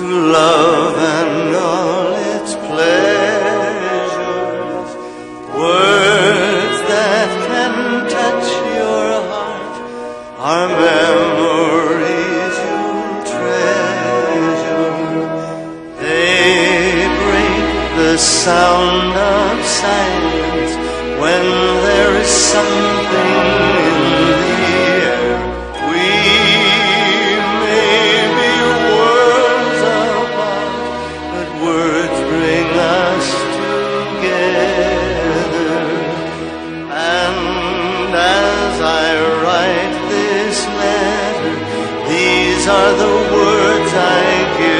love and all its pleasures, words that can touch your heart are memories you'll treasure. They break the sound of silence when there is something in the air. We may be worlds apart, but words bring us together. And as I write this letter, these are the words I give